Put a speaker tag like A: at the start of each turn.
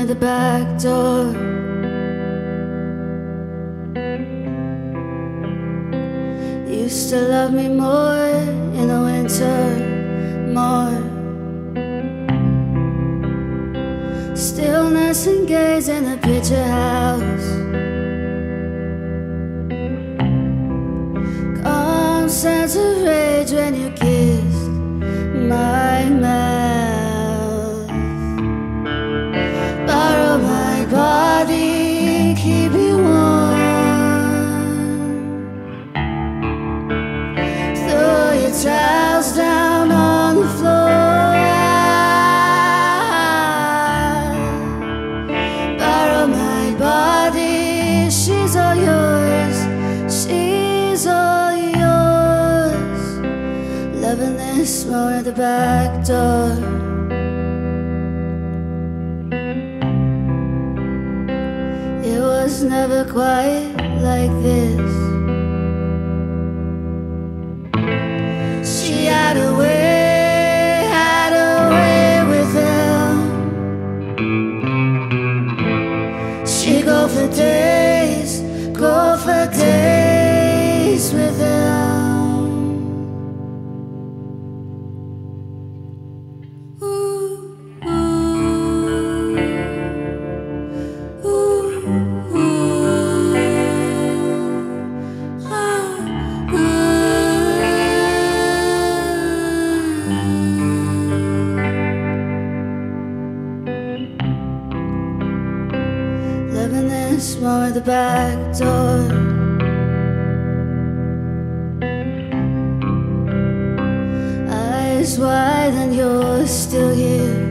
A: at the back door. Used to love me more in the winter, more. Stillness and gaze in the picture house. Calm sense of rage when you kissed my mouth. Borrow my body, keep you warm. Throw your towels down on the floor. Borrow my body, she's all yours. She's all yours. Loving this more at the back door. It was never quite like this. She had a way with him. She'd go for days with him. Loving this more at the back door. Eyes wide and you're still here.